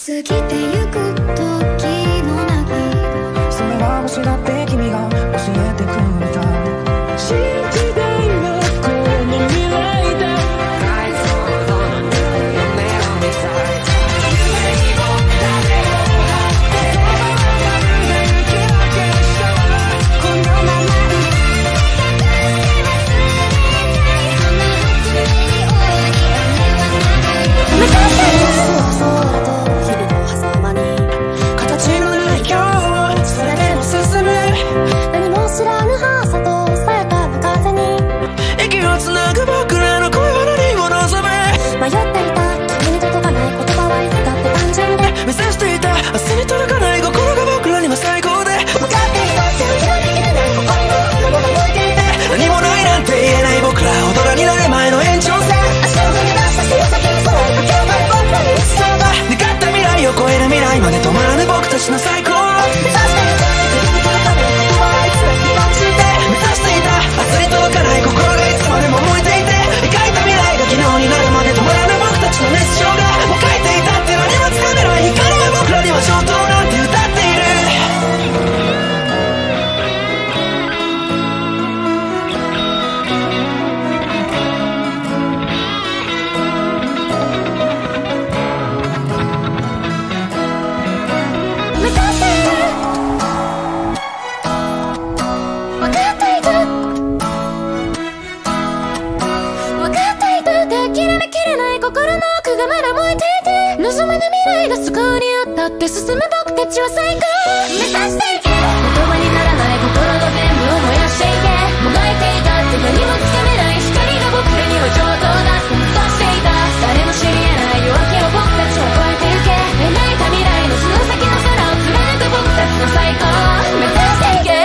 過ぎてゆく時の中、 それは星だって君が教えてくれた。信じたいのこの未来だ。大想像の夢を見たい。夢にも誰を張ってまるで雪明けしたこのまま目指せ迷っていた君に届かない言葉はいつだって単純で、 目指していた明日に届かない心が僕らには最高で、 分かっていた信じられきれない心の喉が動いていて、 何もないなんて言えない僕ら大人になる前の延長線、 足を踏み出したその先に空をかけ上がる僕らの一生が、 願った未来を超える未来まで止まらぬ僕たちの最高、 目指していた君に届かない言葉はいつだって単純で、 目指していた明日に届かない心がいつまでも燃えていて、描いた未来が昨日になるまで止まらぬ僕たちの熱唱が、もう書いていたって何もつかめない光が僕らには上等なんて歌っている。 目指している分かっていた分かっていた諦めきれない心の奥がまだ燃えていて、望めぬ未来がそこにあったって進む僕たちは最高、目指していけ言葉にならない心の全部を燃やしていけ、もがいていたって何もつかめない光が僕らには上等だって目指していた、誰も知り